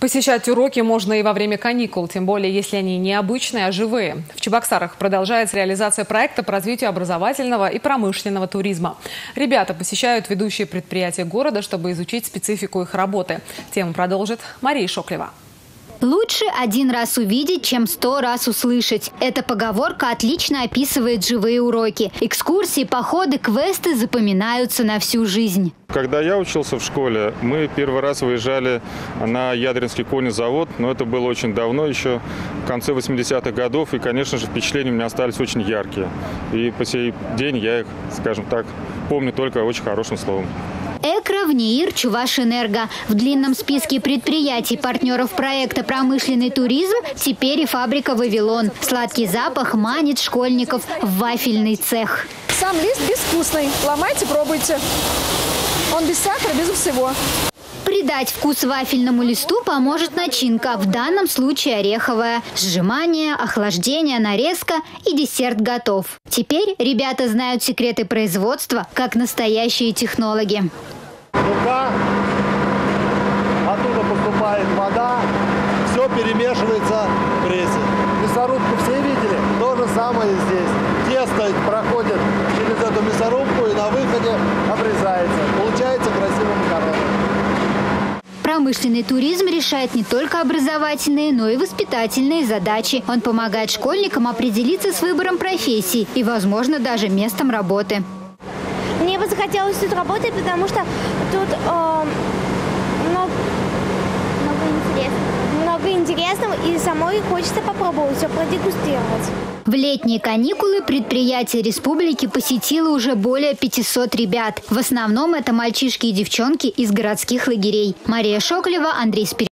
Посещать уроки можно и во время каникул, тем более, если они не обычные, а живые. В Чебоксарах продолжается реализация проекта по развитию образовательного и промышленного туризма. Ребята посещают ведущие предприятия города, чтобы изучить специфику их работы. Тему продолжит Мария Шоклева. Лучше один раз увидеть, чем 100 раз услышать. Эта поговорка отлично описывает живые уроки. Экскурсии, походы, квесты запоминаются на всю жизнь. Когда я учился в школе, мы первый раз выезжали на Ядринский конезавод, но это было очень давно, еще в конце 80-х годов, и, конечно же, впечатления у меня остались очень яркие. И по сей день я их, скажем так, помню только очень хорошим словом. Экра, ВНИИР, Чувашэнерго. В длинном списке предприятий, партнеров проекта «Промышленный туризм» теперь и фабрика «Вавилон». Сладкий запах манит школьников в вафельный цех. Сам лист безвкусный. Ломайте, пробуйте. Он без сахара, без всего. Придать вкус вафельному листу поможет начинка, в данном случае ореховая. Сжимание, охлаждение, нарезка и десерт готов. Теперь ребята знают секреты производства, как настоящие технологи. Мука, оттуда поступает вода, все перемешивается в прессе. Мясорубку все видели? То же самое и здесь. Тесто проходит через эту мясорубку и на выходе обрезается. Получается красивый макарон. Промышленный туризм решает не только образовательные, но и воспитательные задачи. Он помогает школьникам определиться с выбором профессии и, возможно, даже местом работы. Мне бы захотелось тут работать, потому что тут много интересного, и самой хочется попробовать все продегустировать. В летние каникулы предприятие республики посетило уже более 500 ребят. В основном это мальчишки и девчонки из городских лагерей. Мария Шоклева, Андрей Спиридонов.